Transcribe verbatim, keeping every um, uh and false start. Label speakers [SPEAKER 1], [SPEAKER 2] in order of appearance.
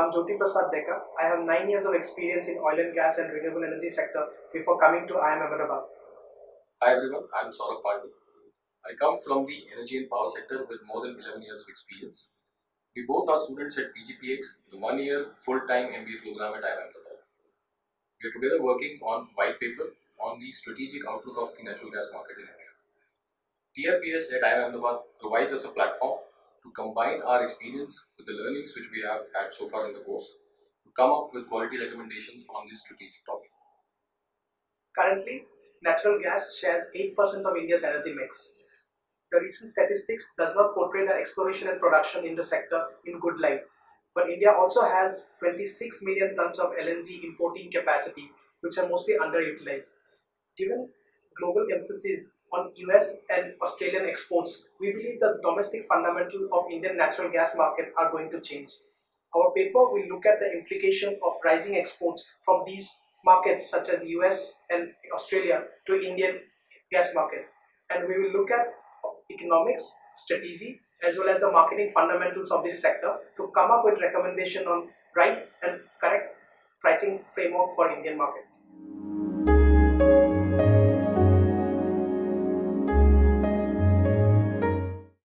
[SPEAKER 1] I'm Jyoti Prasad Deka. I have nine years of experience in oil and gas and renewable energy sector before coming to I I M Ahmedabad.
[SPEAKER 2] Hi everyone, I'm Saurabh Pandey. I come from the energy and power sector with more than eleven years of experience. We both are students at P G P X, the one-year full-time M B A program at I I M Ahmedabad. We are together working on white paper on the strategic outlook of the natural gas market in India. T R P S at I I M Ahmedabad provides us a platform to combine our experience with the learnings which we have had so far in the course to come up with quality recommendations on this strategic topic.
[SPEAKER 1] Currently, natural gas shares eight percent of India's energy mix. The recent statistics does not portray the exploration and production in the sector in good light. But India also has twenty-six million tons of L N G importing capacity, which are mostly underutilized. Given global emphasis on U S and Australian exports, we believe the domestic fundamental of Indian natural gas market are going to change. Our paper will look at the implication of rising exports from these markets such as U S and Australia to Indian gas market. And we will look at economics, strategy, as well as the marketing fundamentals of this sector to come up with recommendation on right and correct pricing framework for Indian market.